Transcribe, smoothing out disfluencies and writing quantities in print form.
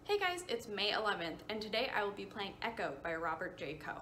Hey guys, it's May 11th, and today I will be playing Echo by Robert J. Coe.